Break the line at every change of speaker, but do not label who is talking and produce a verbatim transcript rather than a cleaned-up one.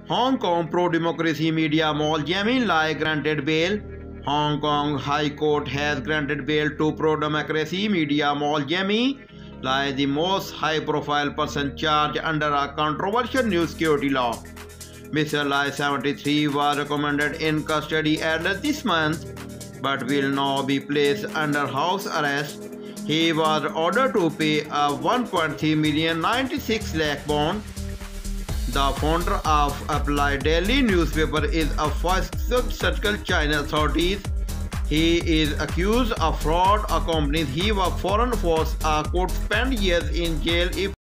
Hong Kong pro-democracy media Maul Jae-min Lai granted bail. Hong Kong High Court has granted bail to pro-democracy media Maul Jae-min Lai, the most high-profile person charged under a controversial new security law. Mister Lai, seventy-three, was recommended in custody earlier this month, but will now be placed under house arrest. He was ordered to pay a one point three million ninety-six lakh bond. The founder of Apply Daily newspaper is a first circle China authorities. He is accused of fraud accompanies. He was foreign force uh, could spend years in jail if